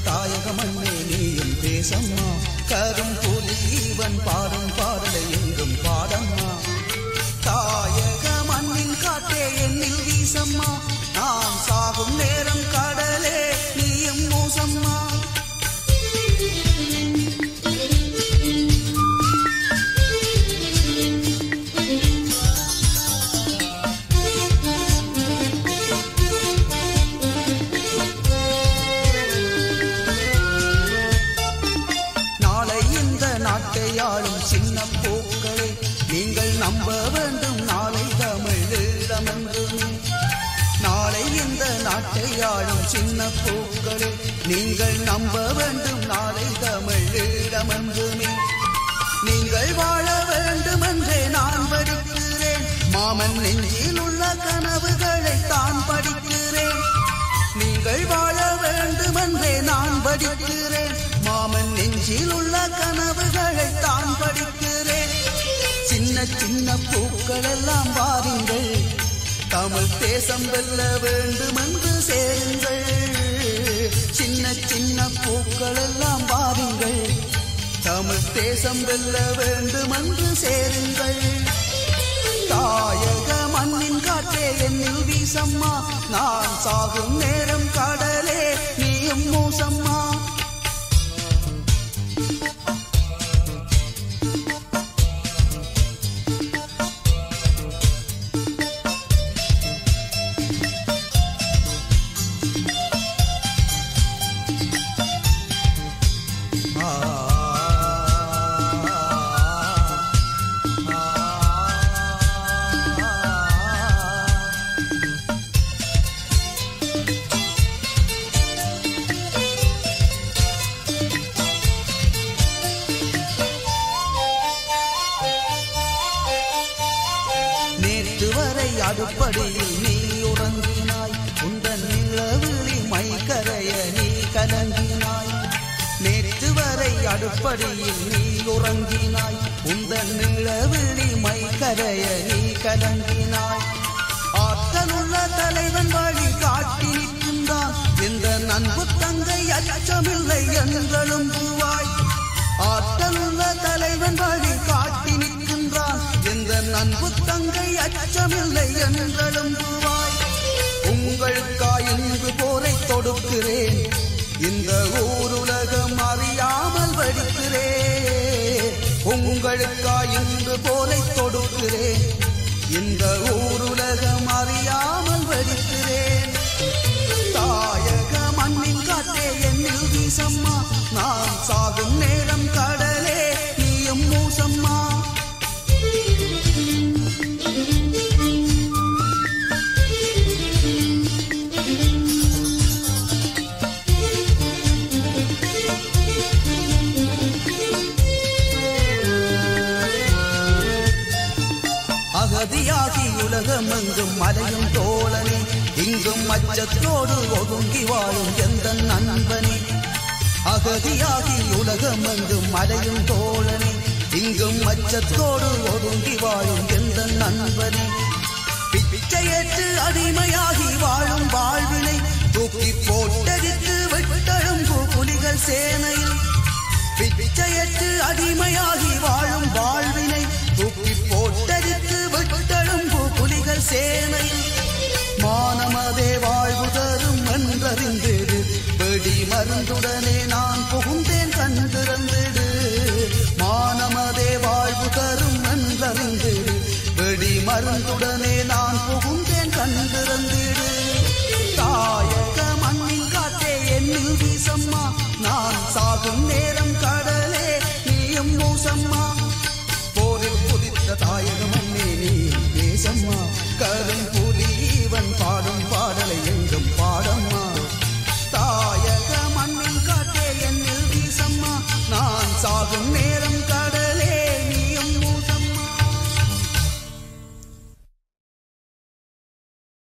தாயக மண்ணே நீயும் பேசம்மா கரும் புலி இவன் பாடும் பாடலை எங்கும் பாடம்மா தாயக மண்ணின் காற்றே என்னில் வீசம்மா நான் சாகும் நேரம் கடலே நீயும் மூசம்மா நாட்டையாளும் சின்ன பூக்களே நீங்கள் நம்ப வேண்டும் நாளை தமிழீழமென்றுமே நாளை இந்த நாட்டையாளும் சின்ன பூக்களே நீங்கள் நம்ப வேண்டும் நாளை தமிழீழமென்றுமே நீங்கள் வாழ வேண்டும் என்றே நான் படிக்கிறேன் மாமன் நெஞ்சில் உள்ள கனவுகளை தான் படிக்கிறேன் நீங்கள் வாழ வேண்டும் என்றே நான் படிக்கிறேன் மாமன் நெஞ்சில் உள்ள கனவுகளை தான் படிக்கிறேன் சின்ன சின்ன பூக்கள் எல்லாம் வாருங்கள் தமிழ் தேசம் வெல்ல வேண்டும் என்று சேருங்கள் சின்ன சின்ன பூக்கள் எல்லாம் வாருங்கள் தமிழ் தேசம் வெல்ல வேண்டும் என்று சேருங்கள் தாயக மண்ணின் காற்றே என்னில் வீசம்மா நான் சாகும் நேரம் கடலே நீயும் மூசம்மா அடுப்படியில் நீ உறங்கினாய் உந்தன் நிலவிழி மைக்கரைய நீ கலங்கினாய் நேற்று வரை அடுப்படியில் நீ உறங்கினாய் உந்தன் நிலவிழி மைக்கரைய நீ கலங்கினாய் ஆற்றலுள்ள தலைவன் வழி காட்டி நிற்கின்றான் இந்த நண்பு தங்கை அச்சமில்லை என்றலும் பூவாய் ஆற்றலுள்ள தலைவன் வழி காட்டி நிற்கின்றான் இந்த நண்பு தங்கை அச்சமில்லை என்றலும் பூவாய் உங்களுக்காய் இன்று போரை தொடுக்கிறேன் இந்த ஊருலகம் அறியாமல் வடிக்கிறேன் உங்களுக்காய் இன்று போரை தொடுக்கிறேன் இந்த ஊருலகம் அறியாமல் வடிக்கிறேன் தாயக மண்ணின் காற்றே என்னில் வீசம்மா நான் சாகும் நேரம் கடலே நீயும் மூசம்மா அகதியாகி உலகமெங்கும் மலையும் தோழனே இங்கும் அச்சத்தோடு ஒதுங்கி வாழும் எந்த நண்பனே அகதியாகி உலகமெங்கும் மலையும் தோழனே இங்கும் அச்சத்தோடு ஒதுங்கி வாழும் எந்த நண்பனே பிச்சையேற்று அடிமையாகி வாழும் வாழ்வினை தூக்கி போட்டடித்து விட்டழும் புலிகள் சேனையில் பிச்சையேற்று அடிமையாகி வாழும் வாழ்வினை தூக்கி போட்டடித்து விட்டழும் புலிகள் சேனையில் மானமதே வாழ்வு தரும் என்றறிந்திடு வெடி மருந்துடனே நான் புகுந்தேன் கண்டிருந்திடு மானமதே வாழ்வு தரும் என்றறிந்திடு வெடி மருந்துடனே நான் புகுந்தேன் கண்டிருந்திடு தாயக மண்ணின் காற்றே என்னில் வீசம்மா நான் சாகும் நேரம்